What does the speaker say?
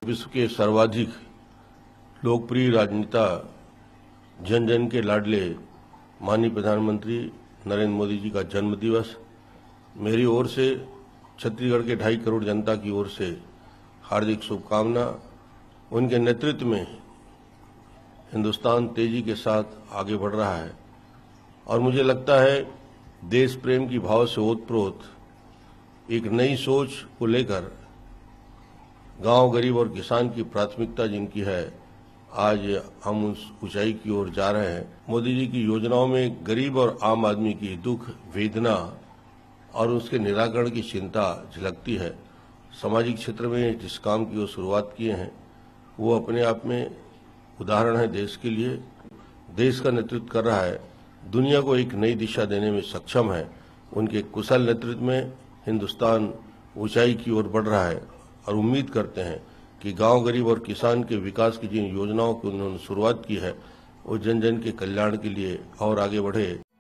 विश्व के सर्वाधिक लोकप्रिय राजनेता, जन जन के लाडले माननीय प्रधानमंत्री नरेंद्र मोदी जी का जन्म दिवस मेरी ओर से छत्तीसगढ़ के 2.5 करोड़ जनता की ओर से हार्दिक शुभकामना। उनके नेतृत्व में हिंदुस्तान तेजी के साथ आगे बढ़ रहा है और मुझे लगता है देश प्रेम की भाव से ओतप्रोत एक नई सोच को लेकर गांव, गरीब और किसान की प्राथमिकता जिनकी है, आज हम उस ऊंचाई की ओर जा रहे हैं। मोदी जी की योजनाओं में गरीब और आम आदमी की दुख, वेदना और उसके निराकरण की चिंता झलकती है। सामाजिक क्षेत्र में जिस काम की वो शुरुआत किए हैं वो अपने आप में उदाहरण है देश के लिए। देश का नेतृत्व कर रहा है, दुनिया को एक नई दिशा देने में सक्षम है। उनके कुशल नेतृत्व में हिंदुस्तान ऊंचाई की ओर बढ़ रहा है और उम्मीद करते हैं कि गांव, गरीब और किसान के विकास की जिन योजनाओं की उन्होंने शुरुआत की है वो जन जन के कल्याण के लिए और आगे बढ़े।